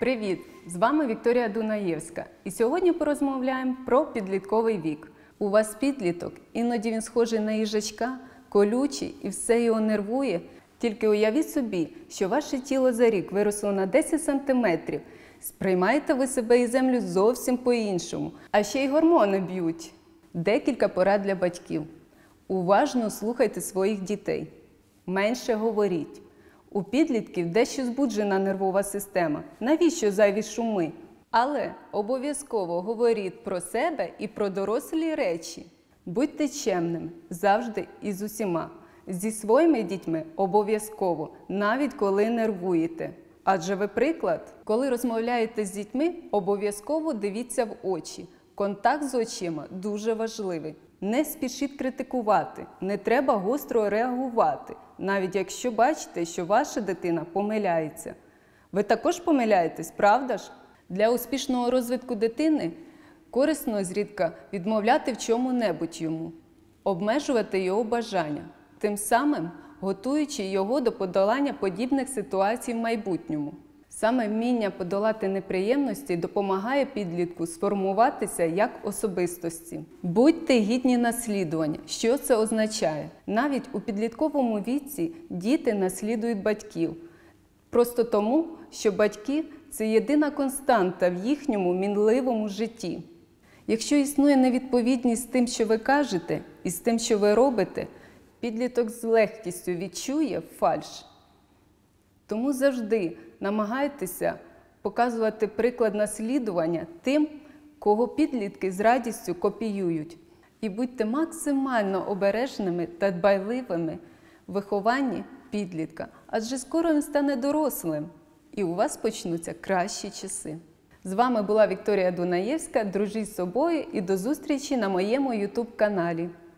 Привіт! З вами Вікторія Дунаєвська. І сьогодні порозмовляємо про підлітковий вік. У вас підліток, іноді він схожий на їжачка, колючий і все його нервує. Тільки уявіть собі, що ваше тіло за рік виросло на 10 сантиметрів. Сприймаєте ви себе і землю зовсім по-іншому. А ще й гормони б'ють. Декілька порад для батьків. Уважно слухайте своїх дітей. Менше говоріть. У підлітків дещо збуджена нервова система. Навіщо зайві шуми? Але обов'язково говоріть про себе і про дорослі речі. Будьте чемними завжди і з усіма. Зі своїми дітьми обов'язково, навіть коли нервуєте. Адже ви приклад. Коли розмовляєте з дітьми, обов'язково дивіться в очі. Контакт з очима дуже важливий. Не спішіть критикувати, не треба гостро реагувати, навіть якщо бачите, що ваша дитина помиляється. Ви також помиляєтесь, правда ж? Для успішного розвитку дитини корисно зрідка відмовляти в чому-небудь йому, обмежувати його бажання, тим самим готуючи його до подолання подібних ситуацій в майбутньому. Саме вміння подолати неприємності допомагає підлітку сформуватися як особистості. Будьте гідні наслідування. Що це означає? Навіть у підлітковому віці діти наслідують батьків. Просто тому, що батьки – це єдина константа в їхньому мінливому житті. Якщо існує невідповідність з тим, що ви кажете, і з тим, що ви робите, підліток з легкістю відчує фальш. Тому завжди намагайтеся показувати приклад наслідування тим, кого підлітки з радістю копіюють. І будьте максимально обережними та дбайливими в вихованні підлітка, адже скоро він стане дорослим, і у вас почнуться кращі часи. З вами була Вікторія Дунаєвська. Дружіть з собою і до зустрічі на моєму YouTube-каналі.